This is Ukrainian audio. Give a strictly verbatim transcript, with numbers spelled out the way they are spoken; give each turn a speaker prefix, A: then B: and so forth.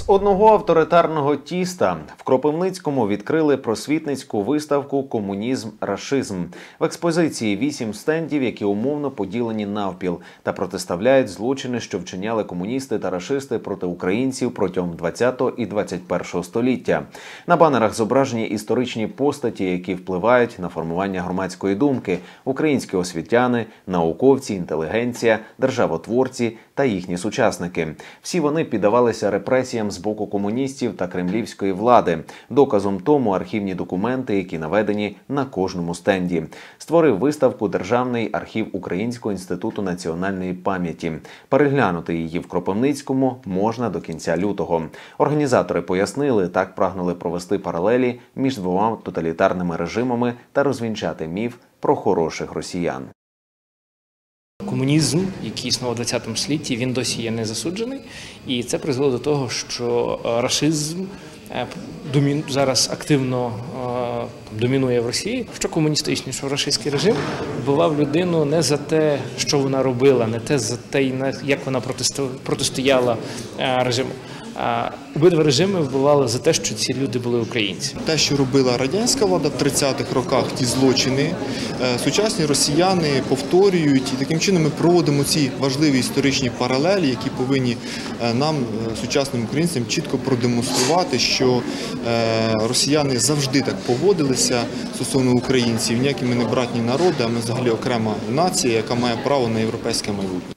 A: З одного авторитарного тіста в Кропивницькому відкрили просвітницьку виставку «Комунізм. Рашизм». В експозиції вісім стендів, які умовно поділені навпіл та протиставляють злочини, що вчиняли комуністи та рашисти проти українців протягом двадцятого і двадцять першого століття. На банерах зображені історичні постаті, які впливають на формування громадської думки – українські освітяни, науковці, інтелігенція, державотворці та їхні сучасники. Всі вони піддавалися репресіям з боку комуністів та кремлівської влади. Доказом тому архівні документи, які наведені на кожному стенді. Створив виставку Державний архів Українського інституту національної пам'яті. Переглянути її в Кропивницькому можна до кінця лютого. Організатори пояснили, так прагнули провести паралелі між двома тоталітарними режимами та розвінчати міф про хороших росіян.
B: Комунізм, який існував у двадцятому столітті, він досі є не засуджений. І це призвело до того, що рашизм зараз активно домінує в Росії. Що комуністичний, що рашистський режим вбивав людину не за те, що вона робила, не те за те, як вона протистояла режиму. Обидва режими вбивали за те, що ці люди були українці.
C: Те, що робила радянська влада в тридцятих роках, ті злочини, сучасні росіяни повторюють. І таким чином ми проводимо ці важливі історичні паралелі, які повинні нам, сучасним українцям, чітко продемонструвати, що росіяни завжди так поводилися стосовно українців. Ніякі ми не братні народи, а ми взагалі окрема нація, яка має право на європейське майбутнє.